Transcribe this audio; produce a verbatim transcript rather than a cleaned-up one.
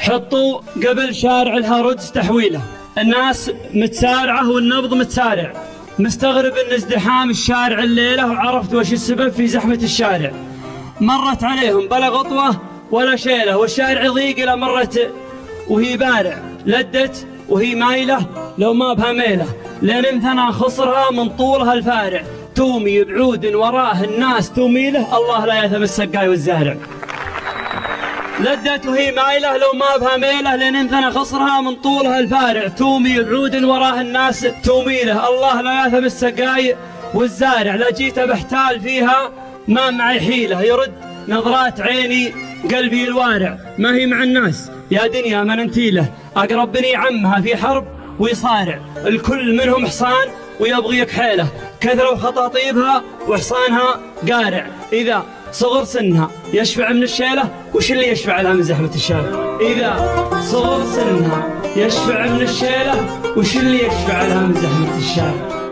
حطوا قبل شارع الهارودز تحويله، الناس متسارعة والنبض متسارع، مستغرب ان ازدحام الشارع الليلة وعرفت وش السبب في زحمة الشارع. مرت عليهم بلا غطوة ولا شيلة والشارع ضيق إلى مرت وهي بارع، لدت وهي مايلة لو ما بها ميلة، لين انثنى خصرها من طولها الفارع، تومي بعود وراه الناس توميله، الله لا يثم السقاي والزارع. لدت وهي مايلة لو ما بها ميلة، لين انثنى خصرها من طولها الفارع، تومي بعود وراه الناس توميله، الله لا يثم السقاي والزارع. لا جيت بحتال فيها ما معي حيلة، يرد نظرات عيني قلبي الوارع، ما هي مع الناس يا دنيا من انتيله، اقرب بني عمها في حرب ويصارع، الكل منهم حصان ويبغي يكحيله، كثروا خطاطيبها وحصانها قارع، اذا صغر سنها يشفع من الشيله، وش اللي يشفع لها من زحمه الشارع؟ اذا صغر سنها يشفع من الشيله، وش اللي يشفع لها من زحمه الشارع؟